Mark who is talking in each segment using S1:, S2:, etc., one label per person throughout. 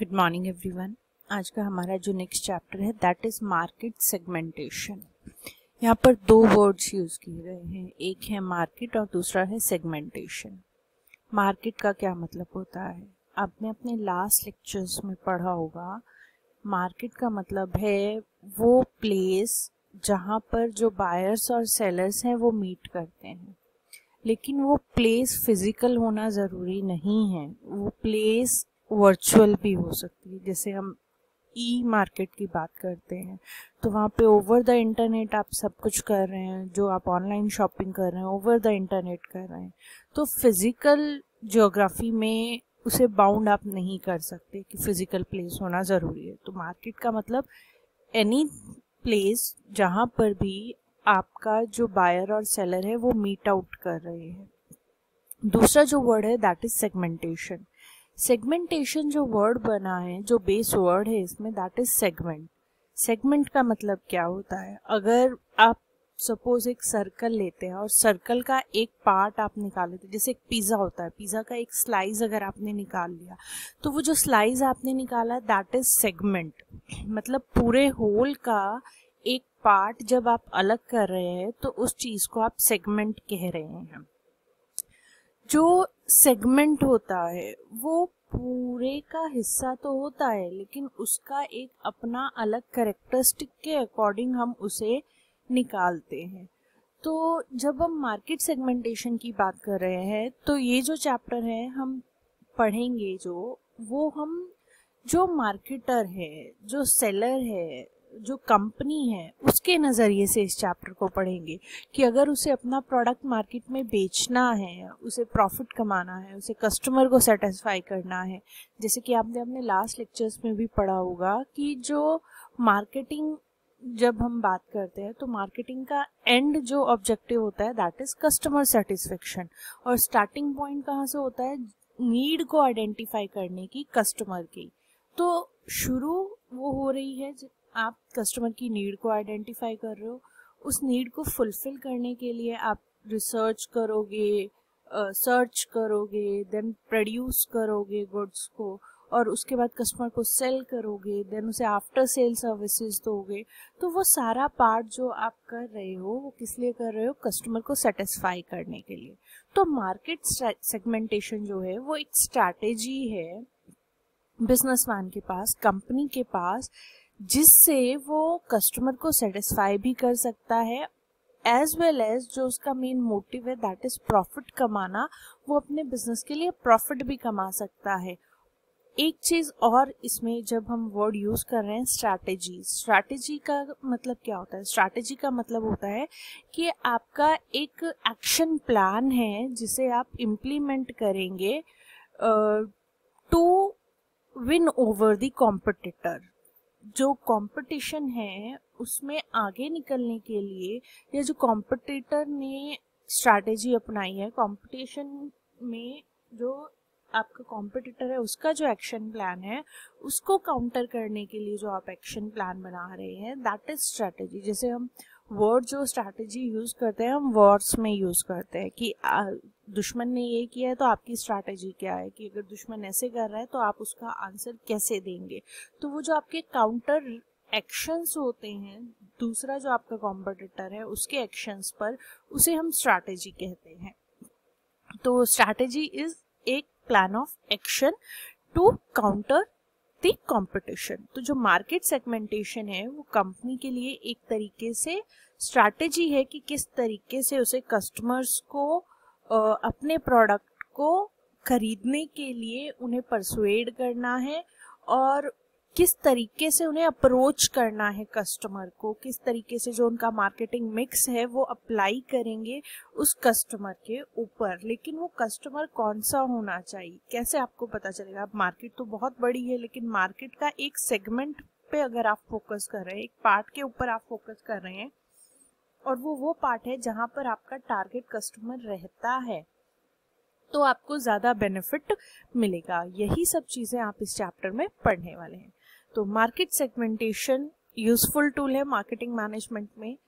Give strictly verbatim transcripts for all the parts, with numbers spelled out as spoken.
S1: Good morning everyone. आज का हमारा जो नेक्स्ट चैप्टर है दैट इज मार्केट सेगमेंटेशन। यहाँ पर दो वर्ड्स यूज किए गए हैं, एक है मार्केट और दूसरा है सेगमेंटेशन। मार्केट का क्या मतलब होता है, आपने अपने लास्ट लेक्चर्स में पढ़ा होगा। मार्केट का मतलब है वो प्लेस जहाँ पर जो बायर्स और सेलर्स हैं वो मीट करते हैं, लेकिन वो प्लेस फिजिकल होना ज़रूरी नहीं है, वो प्लेस वर्चुअल भी हो सकती है। जैसे हम ई मार्केट की बात करते हैं तो वहाँ पे ओवर द इंटरनेट आप सब कुछ कर रहे हैं, जो आप ऑनलाइन शॉपिंग कर रहे हैं ओवर द इंटरनेट कर रहे हैं, तो फिजिकल ज्योग्राफी में उसे बाउंड आप नहीं कर सकते कि फिजिकल प्लेस होना ज़रूरी है। तो मार्केट का मतलब एनी प्लेस जहाँ पर भी आपका जो बायर और सेलर है वो मीट आउट कर रहे हैं। दूसरा जो वर्ड है दैट इज सेगमेंटेशन। सेगमेंटेशन जो वर्ड बना है, जो बेस वर्ड है इसमें, दैट इज सेगमेंट। सेगमेंट का मतलब क्या होता है, अगर आप सपोज एक सर्कल लेते हैं और सर्कल का एक पार्ट आप निकाल लेते हैं, जैसे एक पिज़्ज़ा होता है, पिज़्ज़ा का एक स्लाइस अगर आपने निकाल लिया तो वो जो स्लाइस आपने निकाला दैट इज सेगमेंट। मतलब पूरे होल का एक पार्ट जब आप अलग कर रहे हैं तो उस चीज़ को आप सेगमेंट कह रहे हैं। जो सेगमेंट होता है वो पूरे का हिस्सा तो होता है, लेकिन उसका एक अपना अलग कैरेक्टरिस्टिक के अकॉर्डिंग हम उसे निकालते हैं। तो जब हम मार्केट सेगमेंटेशन की बात कर रहे हैं तो ये जो चैप्टर है हम पढ़ेंगे, जो वो हम जो मार्केटर है, जो सेलर है, जो कंपनी है, उसके नज़रिए से इस चैप्टर को पढ़ेंगे कि अगर उसे अपना प्रोडक्ट मार्केट में बेचना है, उसे प्रॉफिट कमाना है, उसे कस्टमर को सेटिस्फाई करना है। जैसे कि आपने अपने लास्ट लेक्चर्स में भी पढ़ा होगा कि जो मार्केटिंग जब हम बात करते हैं तो मार्केटिंग का एंड जो ऑब्जेक्टिव होता है दैट इज कस्टमर सेटिस्फेक्शन, और स्टार्टिंग पॉइंट कहाँ से होता है, नीड को आइडेंटिफाई करने की, कस्टमर की। तो शुरू वो हो रही है, आप कस्टमर की नीड को आइडेंटिफाई कर रहे हो, उस नीड को फुलफिल करने के लिए आप रिसर्च करोगे, सर्च uh, करोगे, देन प्रोड्यूस करोगे गुड्स को, और उसके बाद कस्टमर को सेल करोगे, देन उसे आफ्टर सेल सर्विसेज दोगे। तो वो सारा पार्ट जो आप कर रहे हो वो किस लिए कर रहे हो, कस्टमर को सेटिस्फाई करने के लिए। तो मार्केट सेगमेंटेशन जो है वो एक स्ट्रैटेजी है बिजनेसमैन के पास, कंपनी के पास, जिससे वो कस्टमर को सेटिस्फाई भी कर सकता है, एज वेल एज जो उसका मेन मोटिव है दैट इज प्रॉफिट कमाना, वो अपने बिजनेस के लिए प्रॉफिट भी कमा सकता है। एक चीज और इसमें जब हम वर्ड यूज कर रहे हैं स्ट्रैटेजी, स्ट्रैटेजी का मतलब क्या होता है, स्ट्रैटेजी का मतलब होता है कि आपका एक एक्शन प्लान है जिसे आप इम्प्लीमेंट करेंगे to win over the competitor. जो कंपटीशन है उसमें आगे निकलने के लिए, या जो कॉम्पिटिटर ने स्ट्रैटेजी अपनाई है, कंपटीशन में जो आपका कॉम्पिटिटर है उसका जो एक्शन प्लान है उसको काउंटर करने के लिए जो आप एक्शन प्लान बना रहे हैं दैट इज स्ट्रैटेजी। जैसे हम वर्ड जो स्ट्रैटेजी यूज करते हैं हम वॉर्स में यूज करते हैं कि आ, दुश्मन ने ये किया है तो आपकी स्ट्रैटेजी क्या है, कि अगर दुश्मन ऐसे कर रहा है तो आप उसका आंसर कैसे देंगे। तो वो जो आपके काउंटर एक्शंस होते हैं, दूसरा जो आपका कॉम्पिटिटर है उसके एक्शंस पर, उसे हम स्ट्रैटेजी कहते हैं। तो स्ट्रैटेजी इज एक plan of action to counter the competition. तो जो मार्केट सेगमेंटेशन है वो कंपनी के लिए एक तरीके से स्ट्रैटेजी है कि किस तरीके से उसे कस्टमर्स को uh, अपने प्रोडक्ट को खरीदने के लिए उन्हें परसुएड करना है, और किस तरीके से उन्हें अप्रोच करना है कस्टमर को, किस तरीके से जो उनका मार्केटिंग मिक्स है वो अप्लाई करेंगे उस कस्टमर के ऊपर। लेकिन वो कस्टमर कौन सा होना चाहिए, कैसे आपको पता चलेगा। मार्केट तो बहुत बड़ी है, लेकिन मार्केट का एक सेगमेंट पे अगर आप फोकस कर रहे हैं, एक पार्ट के ऊपर आप फोकस कर रहे हैं, और वो वो पार्ट है जहाँ पर आपका टारगेट कस्टमर रहता है, तो आपको ज़्यादा बेनिफिट मिलेगा। यही सब चीज़ें आप इस चैप्टर में पढ़ने वाले हैं। तो मार्केट सेगमेंटेशन यूजफुल टूल है मार्केटिंग मैनेजमेंट में।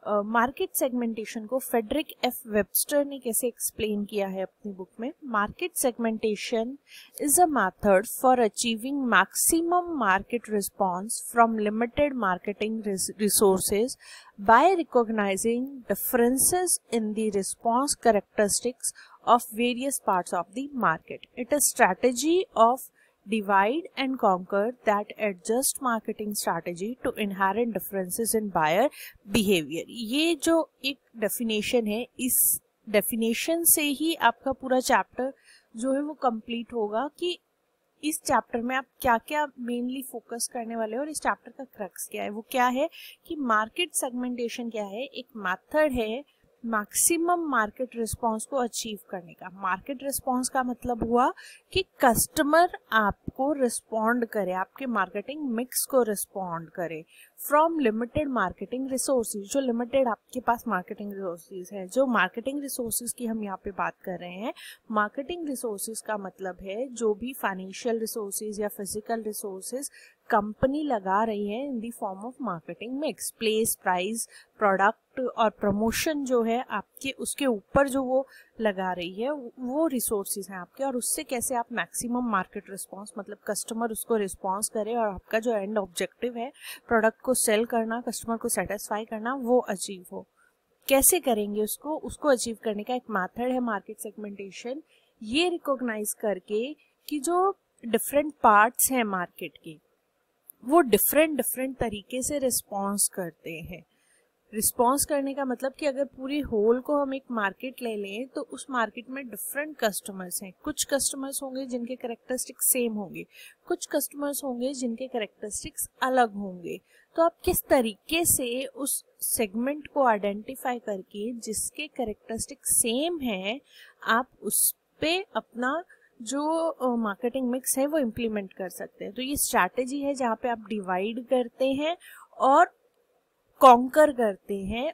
S1: मार्केट uh, सेगमेंटेशन को फेडरिक एफ वेबस्टर ने कैसे एक्सप्लेन किया है अपनी बुक में. Market segmentation is a method for achieving maximum market response from limited marketing resources by recognising differences in the response characteristics of various parts of the market. It is strategy of divide and conquer that adjust marketing strategy to inherent differences in buyer behavior. ये जो एक definition है, इस definition से ही आपका पूरा chapter जो है वो complete होगा कि इस चैप्टर में आप क्या क्या मेनली फोकस करने वाले हो और इस चैप्टर का क्रक्स क्या है. वो क्या है कि मार्केट सेगमेंटेशन क्या है, एक मेथड है मैक्सिमम मार्केट रिस्पांस को अचीव करने का. मार्केट रिस्पांस का मतलब हुआ कि कस्टमर आपको रिस्पॉन्ड करे, आपके मार्केटिंग मिक्स को रिस्पॉन्ड करे फ्रॉम लिमिटेड मार्केटिंग रिसोर्सेज. जो लिमिटेड आपके पास मार्केटिंग रिसोर्सेज है, जो मार्केटिंग रिसोर्सेज की हम यहाँ पे बात कर रहे हैं, मार्केटिंग रिसोर्सेज का मतलब है जो भी फाइनेंशियल रिसोर्सेज या फिजिकल रिसोर्सेज कंपनी लगा रही है in the form of marketing mix. Place, price, product और प्रमोशन जो है आपके, उसके ऊपर जो वो लगा रही है वो रिसोर्सेज हैं आपके, और उससे कैसे आप मैक्सिमम मार्केट रिस्पांस मतलब कस्टमर उसको रिस्पांस करे और आपका जो एंड ऑब्जेक्टिव है प्रोडक्ट को सेल करना, कस्टमर को सेटिस्फाई करना, वो अचीव हो. कैसे करेंगे उसको उसको अचीव करने का एक मेथड है मार्केट सेगमेंटेशन. ये रिकॉग्नाइज करके कि जो डिफरेंट पार्ट्स हैं मार्केट के वो डिफरेंट डिफरेंट तरीके से रिस्पॉन्स करते हैं. रिस्पॉन्स करने का मतलब कि अगर पूरी होल को हम एक मार्केट ले लें तो उस मार्केट में डिफरेंट कस्टमर्स हैं. कुछ कस्टमर्स होंगे जिनके कैरेक्टरिस्टिक्स सेम होंगे, कुछ कस्टमर्स होंगे जिनके कैरेक्टरिस्टिक्स अलग होंगे. तो आप किस तरीके से उस सेगमेंट को आइडेंटिफाई करके जिसके कैरेक्टरिस्टिक्स सेम हैं आप उस पे अपना जो मार्केटिंग मिक्स है वो इम्प्लीमेंट कर सकते हैं. तो ये स्ट्रैटेजी है जहाँ पे आप डिवाइड करते हैं और कॉन्कर करते हैं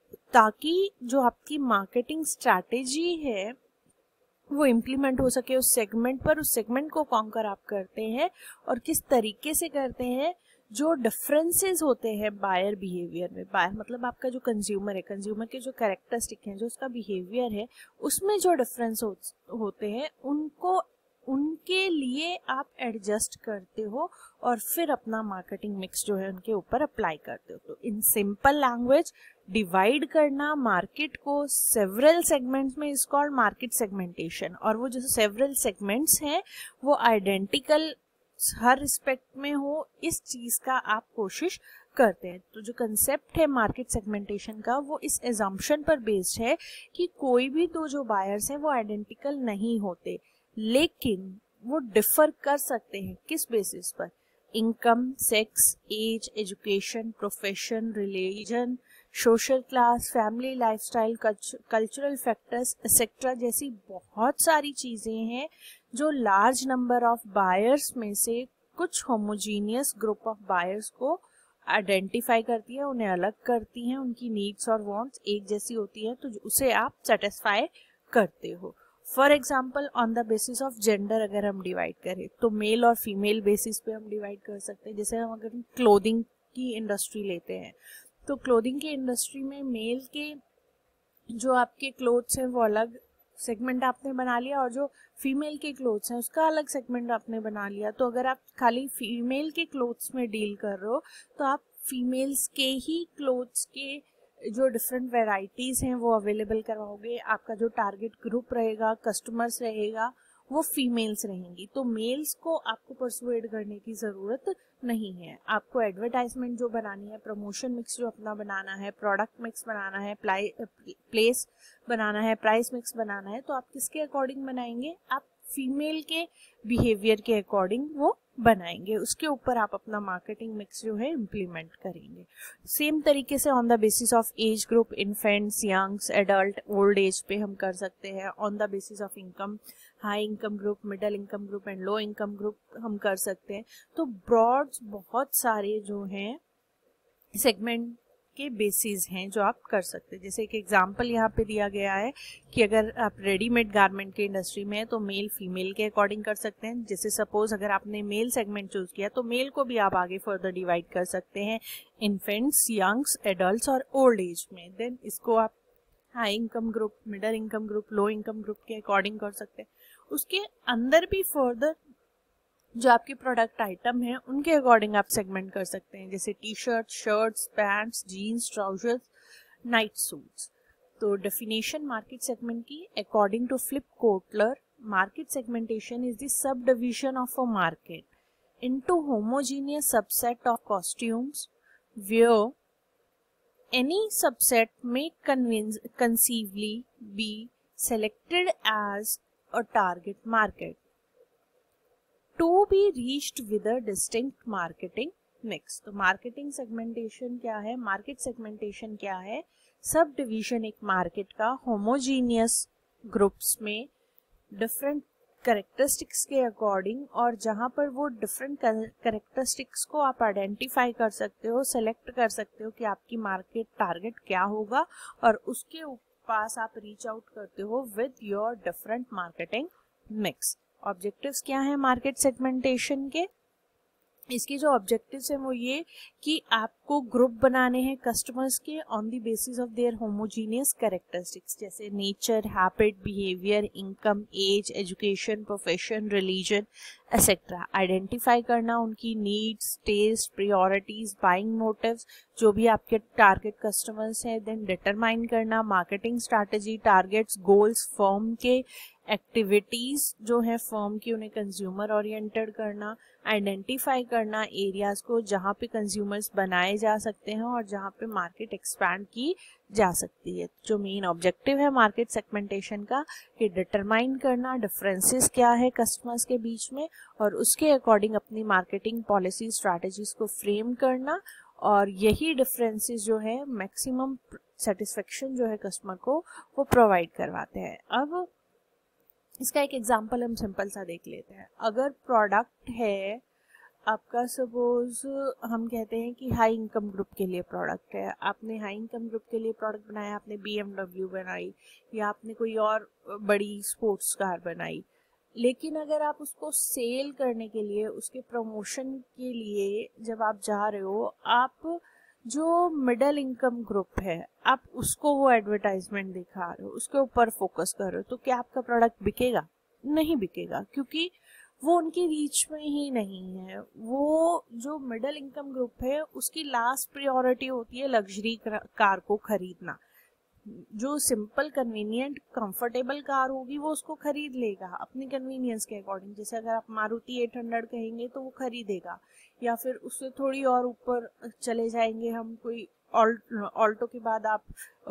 S1: ताकि जो आपकी मार्केटिंग स्ट्रैटेजी है वो इम्प्लीमेंट हो सके उस सेगमेंट पर. उस सेगमेंट को कॉन्कर आप करते हैं और किस तरीके से करते हैं, जो डिफरेंसेस होते हैं बायर बिहेवियर में. बायर मतलब आपका जो कंज्यूमर है, कंज्यूमर के जो कैरेक्टरिस्टिक हैं, जो उसका बिहेवियर है, उसमें जो डिफरेंस हो, होते हैं उनको उनके लिए आप एडजस्ट करते हो और फिर अपना मार्केटिंग मिक्स जो है उनके ऊपर अप्लाई करते हो. तो इन सिंपल लैंग्वेज डिवाइड करना मार्केट को सेवरल सेगमेंट्स में इज कॉल्ड मार्केट सेगमेंटेशन. और वो जो सेवरल सेगमेंट्स हैं वो आइडेंटिकल हर रिस्पेक्ट में हो, इस चीज का आप कोशिश करते हैं. तो जो कंसेप्ट है मार्केट सेगमेंटेशन का वो इस एजम्पशन पर बेस्ड है कि कोई भी दो जो बायर्स हैं वो आइडेंटिकल नहीं होते, लेकिन वो डिफर कर सकते हैं. किस बेसिस पर? Income, sex, age, education, profession, religion, social class, family lifestyle, cultural factors etcetera जैसी बहुत सारी चीजें हैं जो लार्ज नंबर ऑफ बायर्स में से कुछ होमोजीनियस ग्रुप ऑफ बायर्स को आइडेंटिफाई करती है, उन्हें अलग करती हैं, उनकी नीड्स और वांट्स एक जैसी होती है तो उसे आप सेटिस्फाई करते हो. For example on the basis of gender अगर हम डिवाइड करें तो मेल और फीमेल बेसिस पे हम डिवाइड कर सकते हैं. जैसे हम अगर क्लोथिंग की इंडस्ट्री लेते हैं तो क्लोथिंग की इंडस्ट्री में मेल के जो आपके क्लोथ्स हैं वो अलग सेगमेंट आपने बना लिया और जो फीमेल के क्लोथ्स हैं उसका अलग सेगमेंट आपने बना लिया. तो अगर आप खाली फीमेल के क्लोथ्स में डील कर रहे हो तो आप फीमेल्स के ही क्लोथ्स के जो डिफरेंट वेराइटीज हैं वो अवेलेबल करवाओगे. आपका जो टारगेट ग्रुप रहेगा, कस्टमर्स रहेगा, वो फीमेल्स रहेंगी. तो मेल्स को आपको परसुएड करने की जरूरत नहीं है. आपको एडवर्टाइजमेंट जो बनानी है, प्रमोशन मिक्स जो अपना बनाना है, प्रोडक्ट मिक्स बनाना है, प्लेस बनाना है, प्राइस मिक्स बनाना है, तो आप किसके अकॉर्डिंग बनाएंगे? आप फीमेल के बिहेवियर के अकॉर्डिंग वो बनाएंगे. उसके ऊपर आप अपना मार्केटिंग मिक्स जो है इम्प्लीमेंट करेंगे. सेम तरीके से on the basis of age group, infants, youngs, adult, old age पे हम कर सकते हैं. On the basis of income, high income group, middle income group and low income group हम कर सकते हैं. तो ब्रॉड बहुत सारे जो हैं सेगमेंट के बेसिस हैं जो आप कर सकते हैं। जैसे एक एग्जांपल यहाँ पे दिया गया है कि अगर आप रेडीमेड गारमेंट के इंडस्ट्री में है तो मेल फीमेल के अकॉर्डिंग कर सकते हैं। जैसे सपोज अगर आपने मेल सेगमेंट चूज किया तो मेल को भी आप आगे फर्दर डिवाइड कर सकते हैं इन्फेंट्स, यंग्स, एडल्ट्स और ओल्ड एज में। देन इसको आप high income group, middle income group, low income group के अकॉर्डिंग कर सकते हैं। उसके अंदर भी फर्दर जो आपके प्रोडक्ट आइटम है उनके अकॉर्डिंग आप सेगमेंट कर सकते हैं, जैसे T shirt, shirts, pants, jeans, trousers, night suits. तो डेफिनेशन मार्केट सेगमेंट की according to Philip Kotler, market segmentation is the subdivision of a market into homogeneous subset of costumes where any subset may conceivably be selected as a target market to be reached with a distinct marketing mix। तो marketing segmentation क्या है, market segmentation क्या है, sub division एक market का homogeneous groups में different characteristics के according, और जहां पर वो डिफरेंट करेक्टरिस्टिक्स को आप आइडेंटिफाई कर सकते हो, सेलेक्ट कर सकते हो कि आपकी मार्केट टारगेट क्या होगा, और उसके पास आप रीच आउट करते हो with your different marketing mix. Objectives क्या है मार्केट सेगमेंटेशन के? इसके जो ऑब्जेक्टिव्स हैं वो ये कि आपको ग्रुप बनाने हैं कस्टमर्स के on the basis of their homogeneous characteristics, जैसे nature, habit, behaviour, income, age, education, profession, religion etcetera. Identify करना उनकी needs, taste, priorities, buying motives, जो भी आपके टारगेट कस्टमर्स हैं। देन डिटरमाइन करना marketing strategy, targets, goals, firm के activities जो है फर्म की, उन्हें कंज्यूमर ओरिएंटेड करना। आइडेंटिफाई करना एरियाज को जहाँ पे कंज्यूमर्स बनाए जा सकते हैं और जहाँ पे मार्केट एक्सपैंड की जा सकती है। जो मेन ऑब्जेक्टिव है मार्केट सेगमेंटेशन का कि डिटरमाइन करना डिफरेंसेस क्या है कस्टमर्स के बीच में, और उसके अकॉर्डिंग अपनी मार्केटिंग पॉलिसी स्ट्रैटेजीज को फ्रेम करना, और यही डिफरेंसेस जो है मैक्सिमम सेटिस्फेक्शन जो है कस्टमर को वो प्रोवाइड करवाते हैं। अब इसका एक एग्जांपल हम सिंपल सा देख लेते हैं। अगर प्रोडक्ट है आपका, सपोज हम कहते हैं कि हाई इनकम ग्रुप के लिए प्रोडक्ट है, आपने हाई इनकम ग्रुप के लिए प्रोडक्ट बनाया, आपने बीएमडब्ल्यू बनाई या आपने कोई और बड़ी स्पोर्ट्स कार बनाई, लेकिन अगर आप उसको सेल करने के लिए, उसके प्रमोशन के लिए जब आप जा रहे हो, आप जो मिडिल इनकम ग्रुप है आप उसको वो एडवर्टाइजमेंट दिखा रहे हो, उसके ऊपर फोकस कर रहे हो, तो क्या आपका प्रोडक्ट बिकेगा? नहीं बिकेगा, क्योंकि वो उनकी रीच में ही नहीं है। वो जो मिडिल इनकम ग्रुप है उसकी लास्ट प्रायोरिटी होती है लग्जरी कार को खरीदना। जो सिंपल कन्वीनियंट कंफर्टेबल कार होगी वो उसको खरीद लेगा अपनी कन्वीनियंस के अकॉर्डिंग। जैसे अगर आप मारुति आठ सौ कहेंगे तो वो खरीदेगा, या फिर उससे थोड़ी और ऊपर चले जाएंगे हम, कोई ऑल्टो के बाद आप आ,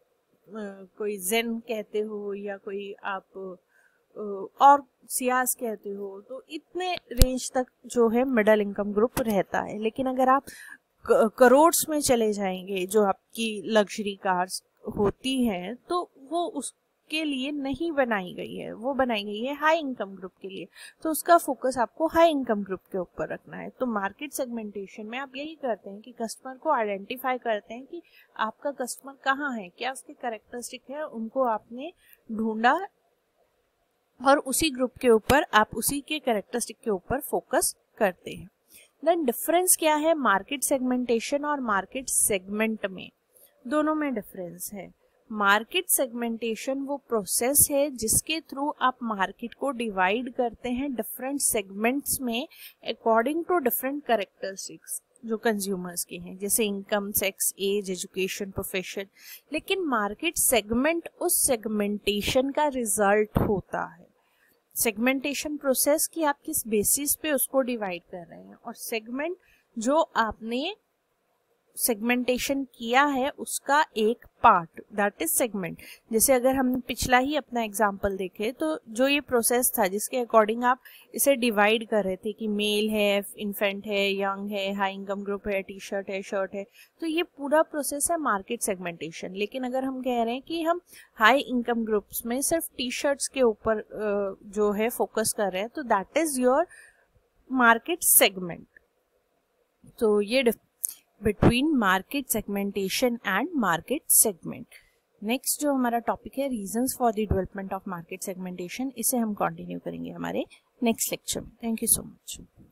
S1: आ, कोई जेन कहते हो या कोई आप आ, और सियाज कहते हो, तो इतने रेंज तक जो है मिडिल इनकम ग्रुप रहता है। लेकिन अगर आप करोड़्स में चले जाएंगे जो आपकी लग्जरी कार्स होती हैं, तो वो उसके लिए नहीं बनाई गई है, वो बनाई गई है हाई इनकम ग्रुप के लिए। तो उसका फोकस आपको हाई इनकम ग्रुप के ऊपर रखना है। तो मार्केट सेगमेंटेशन में आप यही करते हैं कि कस्टमर को आइडेंटिफाई करते हैं कि आपका कस्टमर कहाँ है, क्या उसके कैरेक्टरिस्टिक है, उनको आपने ढूंढा और उसी ग्रुप के ऊपर आप उसी के कैरेक्टरिस्टिक के ऊपर फोकस करते हैं। देन डिफरेंस क्या है मार्केट सेगमेंटेशन और मार्केट सेगमेंट में? दोनों में डिफरेंस है। मार्केट सेगमेंटेशन वो प्रोसेस है जिसके थ्रू आप मार्केट को डिवाइड करते हैं डिफरेंट सेगमेंट्स में अकॉर्डिंग टू डिफरेंट कैरेक्टरिस्टिक्स जो कंज्यूमर्स के हैं, जैसे income, sex, age, education, profession. लेकिन मार्केट सेगमेंट उस सेगमेंटेशन का रिजल्ट होता है। सेगमेंटेशन प्रोसेस की आप किस बेसिस पे उसको डिवाइड कर रहे हैं, और सेगमेंट जो आपने सेगमेंटेशन किया है उसका एक पार्ट, दैट इज सेगमेंट। जैसे अगर हम पिछला ही अपना एग्जांपल देखें तो जो ये प्रोसेस था जिसके अकॉर्डिंग आप इसे डिवाइड कर रहे थे कि मेल है, इन्फेंट है, यंग है, हाई इनकम ग्रुप है, टी शर्ट है, शर्ट है, तो ये पूरा प्रोसेस है मार्केट सेगमेंटेशन। लेकिन अगर हम कह रहे हैं कि हम हाई इनकम ग्रुप्स में सिर्फ टी शर्ट्स के ऊपर जो है फोकस कर रहे हैं, तो that is your market segment. तो ये between market segmentation and market segment. Next जो हमारा टॉपिक है reasons for the development of market segmentation, इसे हम कंटिन्यू करेंगे हमारे नेक्स्ट लेक्चर में। Thank you so much.